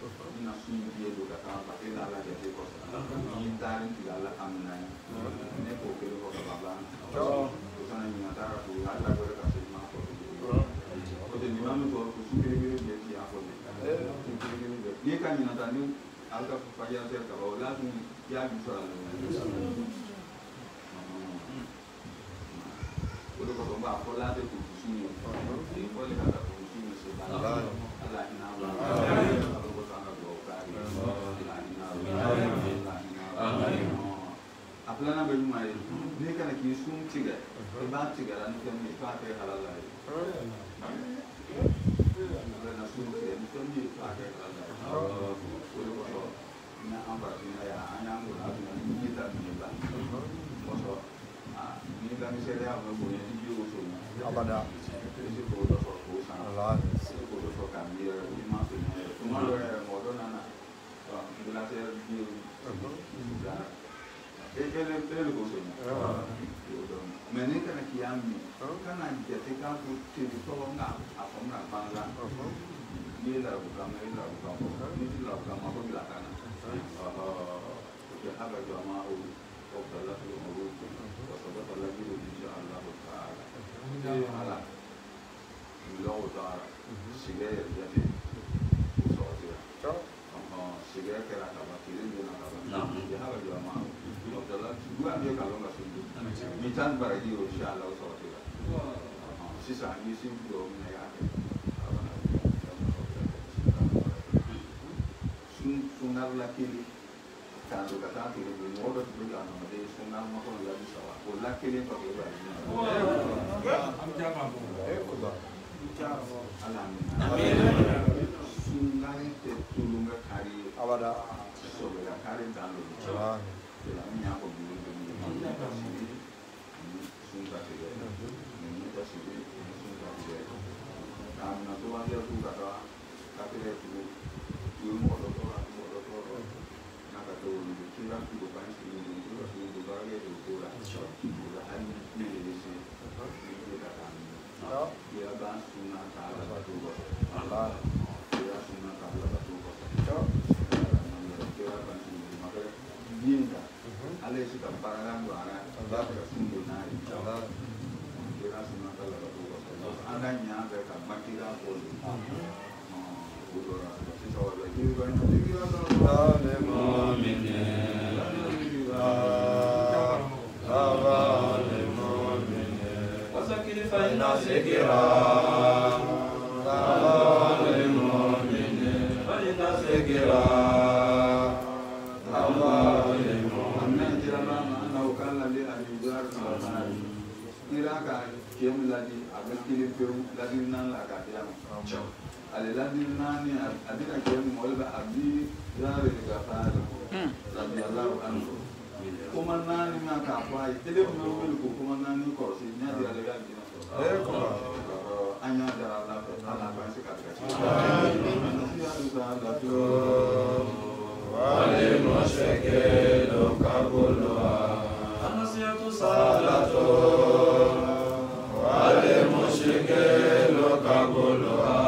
ina sun biye do ka kan ba ina la de ko ni tarin ti la amna ne ko ke ko ka ba ko sana ni mata ko ala ko ka se ma ko ko de ni mamu ko su ke ke de ti a ko ni kan ni na tani alka fa ya se ka ba la sun ya bi so la ko ko ba ko la de ku su ni ko le ka ko su ni se ba Allah ina ba apalana be nyuma ye ne kana ki sum tiga e ba tiga ran ke mi fa ke halala ye apalana sum tiga ni ke mi fa ke halala ko na amba ina ya anya ngo na ni ta ni ba ko ni ga mi se ya mo ni ti yo so abada ni ko do so ko sa Allah ko do so ka mi ni ma se ni ma lo mo do na na la se di ele ko so ni me ne kana ki ami kana je te ka ku ti so nga a ko na ba la ni la ku ka me la ku ka ni la ku ka ma ko la kana ya haba jamaa o ko la ku mo ko so ba la ki insha Allah ta'ala ala lo ta sige ya te so ya sige ke la ka ba ki ni na ka ba ya haba jamaa o la dua dia kalau nggak sundu mitan para hiyo insya Allah so ya sisa ni simple ya sunnar lakili kando kata kile ni modo tuja na made sunnar mo ko la bisawa ko lakili ko ba amjama mo ko ba amin sunnar te tulunga kari awada so la kari dalo la nya ko bi sunta te ni ta sibi sunta te na to wa tu kata kapile tu yo mo do to na ka to ni kila tu ba ni ni tu ba ge tu la la an ni ni si ni ta ta ya ba sunna ta la tu ba Allah ya sunna ta la tu ba ya ba ni ma ka dinda ale si ka parangan do ara Allah ka sunna na Allah ya sunna ta la tu ba ananya ka makira ko ale ladin nani adika kemu molba abi yare ga fara radiyallahu anhu kuma nani ma ka kwai ele mo wel ko kuma nani ko si nya dia le ga dina ko anya dara la ala ba se ka ka wale mushake lo kabulu anasiyatu salatu wale mushake lo kabulu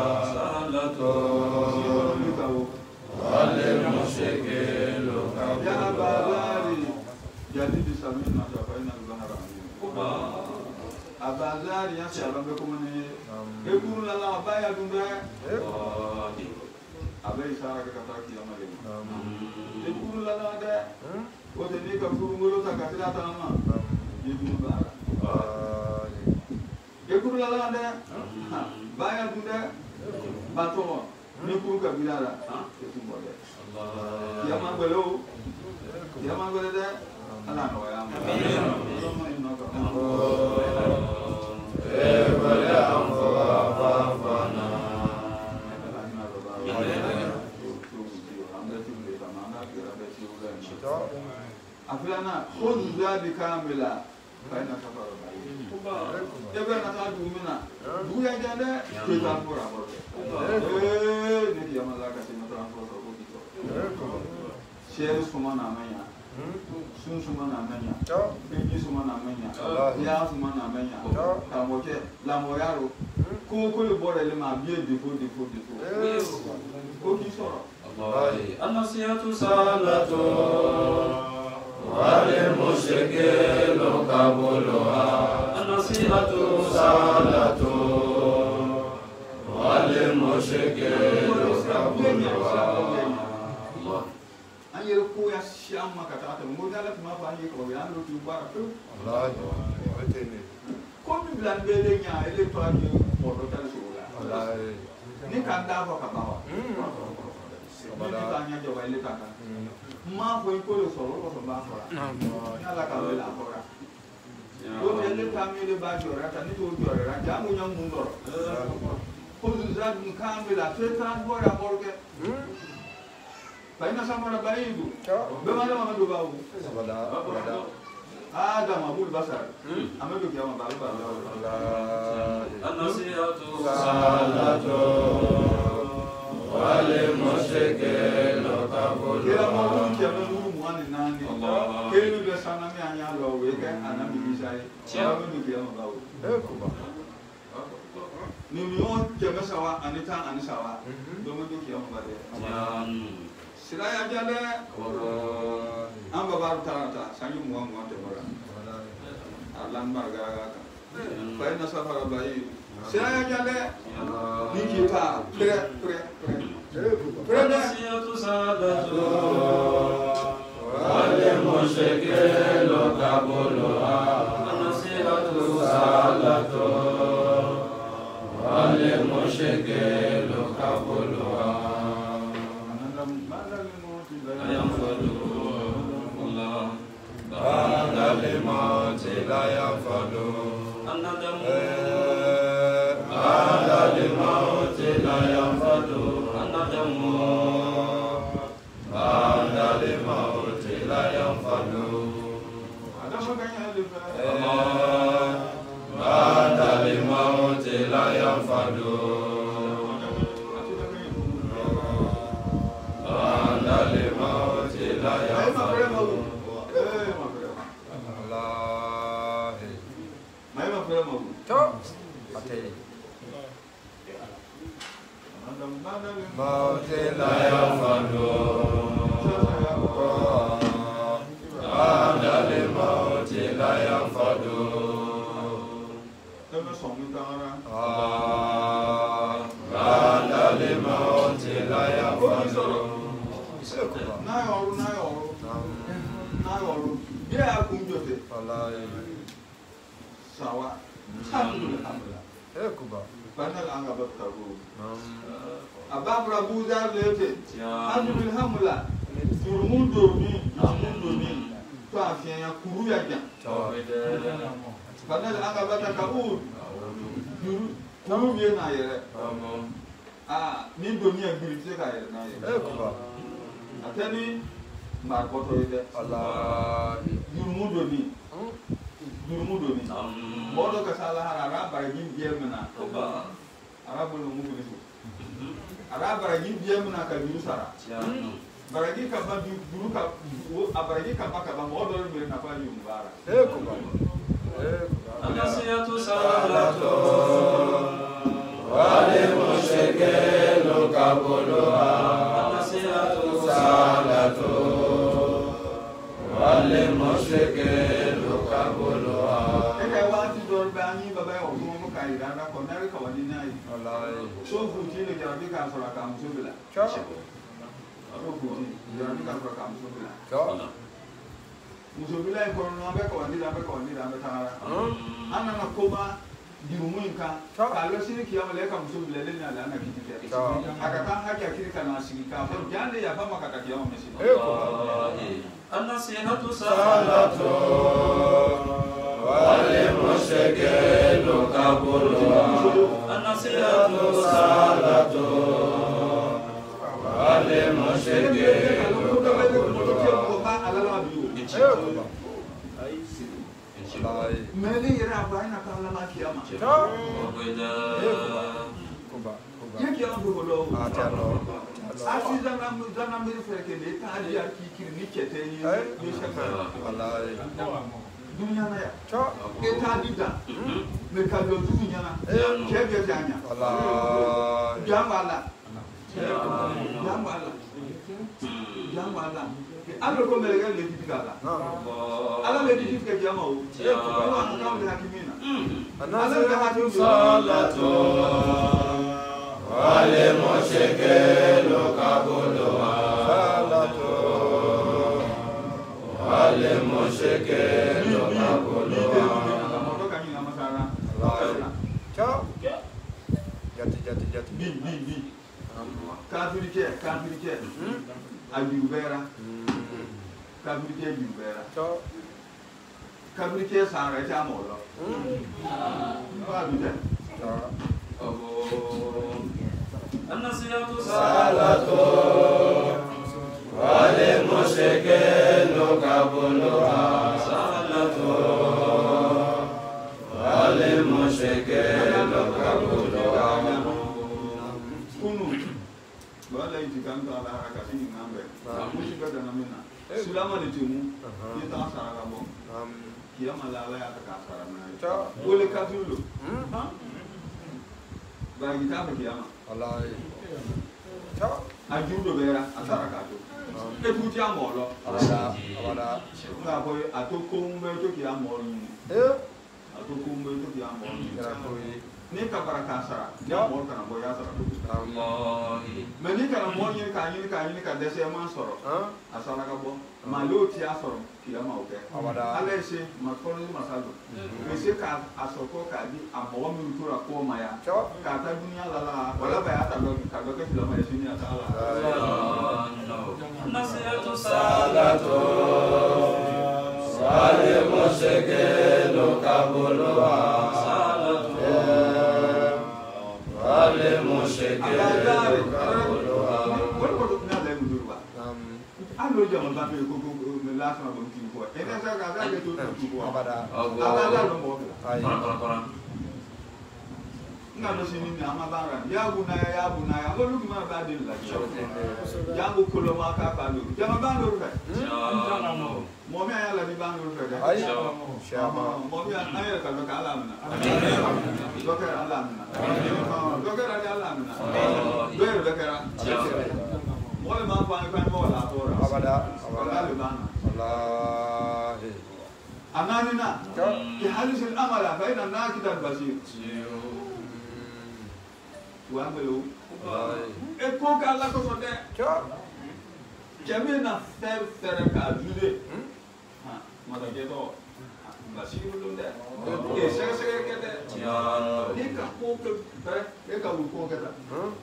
abazari ya shalom be kumane e kuru la la baya dunde abai sara ka ta ki amale e kuru la la de o de ni ka kuru ngolo ta ka tira ta ma e kuru bara e kuru la la de baya dunde bato ni kuru ka bilara e tu bole Allah ya ma belo de ala no ya amin afilana khudh zabi kamila faina safara ebe na ta dumina duya jande ke ta pura bote ni ya mala ka se mata pura ko dito sheru suma na manya sun suma na manya beji suma na manya ya suma na manya ka moke la moyaro ko le bore le ma bien defo ko ki soro النصيحة صلاة وللمشركين قبولها النصيحة صلاة وللمشركين قبولها an yɛrɛ ko ya siya ma ka taa tɛmɛ n ko n'ala tun b'a fɔ an ye kɔrɔ ye an n'o tun baara pewu ko min bila n bɛ le ɲa ele to a ye mɔgɔ dɔ tali sogo la ni ka n t'a fɔ ka ban wa ne ti taa ɲɛ jɔ wa ele ka kan n m'a fɔ i ko le sɔrɔ o kɔsɔn n b'a fɔra ni ala ka wele a fɔra o tɛ ele ka mi le b'a jɔra ta ni t'o jɔra ja mun ɲɛ mun dɔrɔn ko zan kan bɛ la fɛn t'an bɔra mɔrɔ kɛ Baina sama na baidu. Bemana mama do bawu. Ada mabul basar. Amadu kiama balu balu. An-nasihatu salatu wal mushrikin qabul. Kila mabul kiama nuru muani nani. Kelu be sana mi anya lo weke anami bisai. Amadu kiama bawu. Ni mion kiama sawa anita anisawa. Domudu kiama bade. Siraya jale amba baru tarata sanyu muang temora alam marga bayi nasafara bayi siraya jale ni kita pre nasihatu sadatu wal mushrikin qabulha nasihatu sadatu wal mushrikin qabulha بعد الموت لا ينفد الندم بعد الموت لا ينفد الندم بعد الموت لا ينفد بعد الموت لا ينفد بعد الموت لا ينفد موت لا ينفد بعد الموت لا ينفد بعد الموت لا ينفد sawa alhamdulillah banal angabat tabu ababra buza lete alhamdulillah turmundo ni to afia ya kuru ya ja banal angabat tabu kuru ye na yere ni do ni agbiri se ka yere na yere atani markoto ide allah turmundo ni modo ka sala harara baragin biyemna arabul mugulisu arabara biyemna ka birusara baragi ka ba duru ka abaragi ka ba modo mere na fa yumbara an-nasihatu salatu wal mushrikin qabulha an-nasihatu salatu wal mushrikin qabulha baba o mo mo kai dana ko na ka wani nai wallahi so futi ne jarabi ka sura ka muso bila so futi jarabi ka sura ka muso bila muso bila ko no be ko wani da be ko wani da be tara anna na ko ba di muinka ka lo sini ki amale ka muso bila le na la na kiti ke aka kan haki akiri kana sini ka fa jande ya fa maka ka ki amo mesi an-nasihatu salatu والمشركين قبولها النصيحة صلاة والمشركين قبولها مالي يرى باينا كان لما كياما يكي أمبو بلو أشي زمان ميري فرقه لتا أجي أكي كيرني كتيني يشكرا dunia na ya eta dida me ka do dunia na kebe janya Allah jamala Jamu Allah. Allah ko mele le di kala. Allah le di ke jamu. Ko wa ka le hakimina. Allah le hakim salatu wale moshekelo kabolo salatu wale moshekelo kabolo moto kan ni amasara. Ciao. Jati. Bi. Kafirike. Ajubera. Kafirike ajubera. Ciao. Kafirike sara ta molo. Ba bi de. Ciao. Annasiyatu salatu wale moshekelo kabolo salatu wale moshekelo kabolo Kunu. Wala itikam ta ala rakasi ni ngambe. Mushi bada na mina. Sulama ni timu. Ni ta sara ka bo. Kiyama la ya ta sara na. Ciao. Wole kafiru. Ba gita ba kiyama. Wallahi. Ciao. Ajudo bera asara ka to. E puti amolo. Abada. Nga boy atoko mbe to kiyama ni. Atoko mbe to kiyama ni. Ni ka baraka sara. Ya mo kana boy asara to. Me ni kana mo ni ka dese man soro. Asara ka bo. Malo ti asoro kiyama oke. Abada. Ale se ma kono masalo. Me se ka asoko ka di amo mi tura ko maya. Ciao. Ka ta dunia lala wala ba ya ta do ka do ke filama ya sini ata ala. Nasiyatu salatu wale moshekelo kabolo salatu wale moshekelo kabolo Wala ko na le mu durba. Alo jama ba pe ko me la sama bon tin ko. Ene sa ka ga ke to ko. Abada. Abada lo mo. Ai. Nga no sini ni amabara. Ya bunaya. Ko lu ma ba de la. Jangu ko lo ma ka ba lu. Jama ba lu ka. Mo me ya la ni ba lu ka. Ai. Shama. Mo me ya ka ka ala na. Dokera ala na. Dokera ala na. Dokera. Wala ma pa mo la tora. Abada. Wallahi. Ananina. Ki halis al-amala bayna an-nakid al-basir. Wa melo. E ko ka la ko so de. Jamina fer ka dude. Ha, ma da ke to. Basir lu de. E se ke de. Ni ka ko ke be ka lu ko ke da.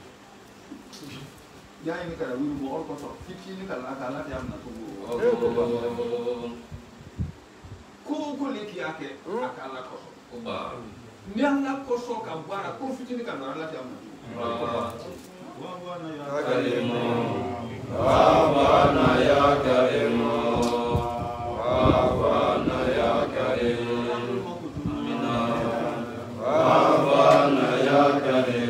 Ya ini kada wiri mo ko so fiti ni kala kala ya na ko ko leki yake akala ko so ba ni anga ko so ka bara ko fiti ni kala la ya na wa na ya karimu wa na ya karimu wa na ya karimu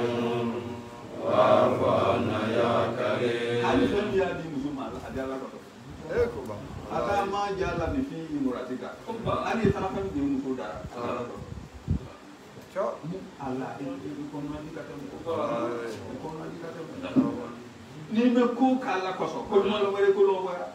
Ada ma jala bi fi imuratika. Ani tarafa ni muso dara. Ciao. Allah ko na di kata ko na di kata ni me ko kala ko so ko ma lo were ko lo wera.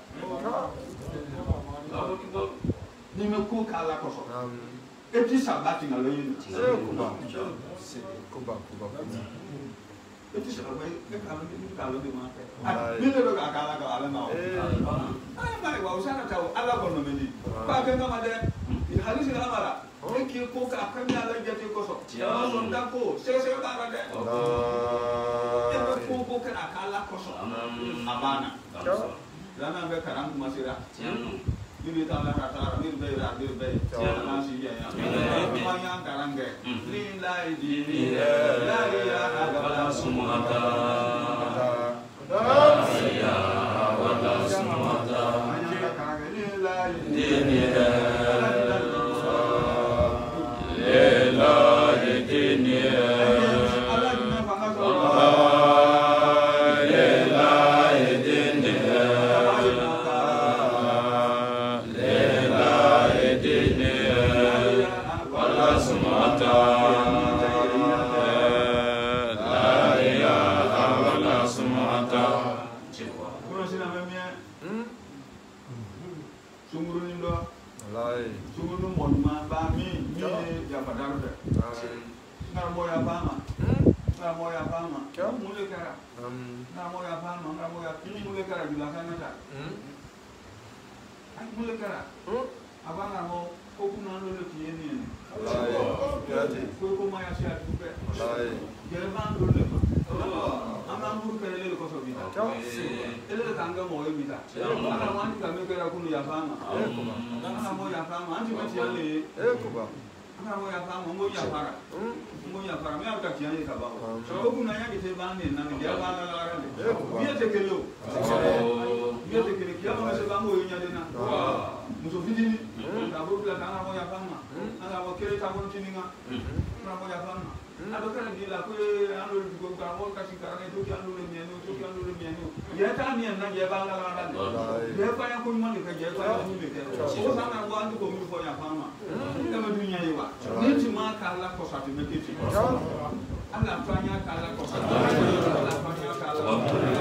Ni me ko kala ko so. E ti sabati na lo yin. Kuba. Itu sebab kalau di mana? Bila lo kala ala mau. Mai wa usana tahu ala ko no meni. Ba ka ngama de hadis ila mara. E ki ko ka kan ya la jati ko so. Ya so ndako se ba ra de. E ko ka akala ko so. Amana. Dana be karang masira. Ini tanah rata, ini bayar, masih ya. Banyak karang ke. Nilai dini, nilai agama semua tak. Nilai agama semua tak. Banyak karang nilai dini, nilai dini. La ilaha illallah. Sunguru nindo. Lai. Sunguru monma ba mi ya padarbe. Ngara moya fama. Ngara moya fama. Mule kara. Ngara moya fama, ngara moya kini mule kara di belakang ada. Mule kara. Abang ngamo kokuna lolo tiene. Lai. Koko maya sia tupe. Lai. Jerman lolo ma. Ama muru kere lolo koso bita. Ele kanga mo e bita. Ana wani kame kera kunu ya fama. Ana mo ya fama, anti mati ale. Kuba. Ana mo ya fama, mo ya para. Mo ya para, me aka tiani ka ba. So kuna ya kite bane na ndia bana la rande. Bia tekelo. Bia tekelo kia mo se ba mo yinya dena. Muso fitini. Ta bo bla ana mo ya fama. Ana mo kere ta mo tininga. Ana mo ya fama. Ado kana bila ko ando ko ka mo ka sikara to ki ando le mienu to ki ando le mienu ya ta ni na je ba la la ya pa ya ko mo ni ka je pa ya ni ke so sa na wa ando ko mi fo ya fama e ma dunya yi wa ni ti ma ka la ko sa ti me ke ti ala fa nya ka la ko sa ala fa nya ka la